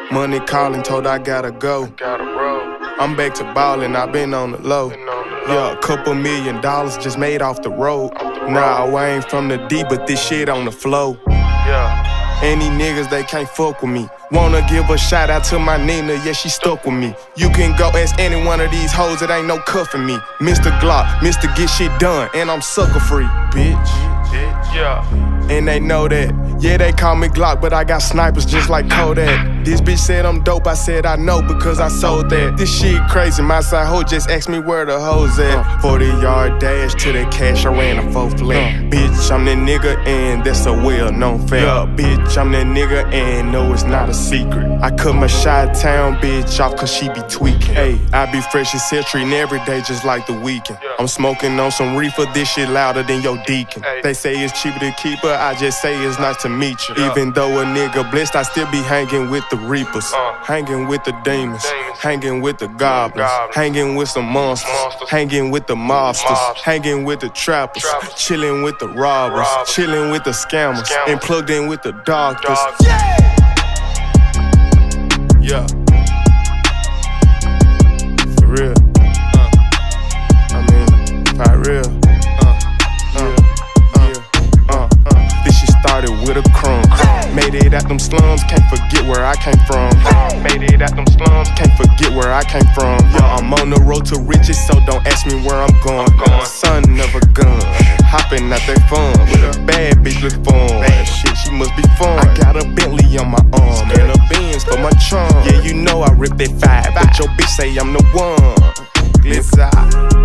Money calling, told I gotta go. I'm back to ballin', I been on the low. Yeah, a couple $1 million just made off the road. Nah, I ain't from the D, but this shit on the flow. Any niggas, they can't fuck with me. Wanna give a shout out to my Nina, yeah, she stuck with me. You can go ask any one of these hoes, it ain't no cuffing me. Mr. Glock, Mr. Get Shit Done, and I'm sucker free, bitch. And they know that. Yeah, they call me Glock, but I got snipers just like Kodak. This bitch said I'm dope, I said I know because I sold that. This shit crazy, my side hoe just asked me where the hoes at. 40-yard dash to the cash, I ran a 4 flat. Bitch, I'm that nigga and that's a well-known fact. Bitch, I'm that nigga and no, it's not a secret. I cut my Chi-Town bitch off cause she be tweaking. Hey, I be fresh as hell, treating every day just like the weekend. I'm smoking on some reefer, this shit louder than your deacon. They say it's cheaper to keep her, I just say it's nice to meet you. Even though a nigga blessed, I still be hanging with the reapers, hanging with the demons, hanging with the goblins, hanging with some monsters, hanging with the mobsters, hanging with the trappers, chilling with the robbers, chilling with the scammers, and plugged in with the doctors. Yeah, for real. I mean, for real. This shit started with a crumb. Made it out them slums, can't forget where I came from. Made it out them slums, can't forget where I came from. Yeah, I'm on the road to riches, so don't ask me where I'm going. Son of a gun, hopping out that fun with a bad bitch look fun. Shit, she must be fun. I got a Bentley on my arm and a Benz for my charm. Yeah, you know I rip that 5, but your bitch say I'm the one. Glitz out.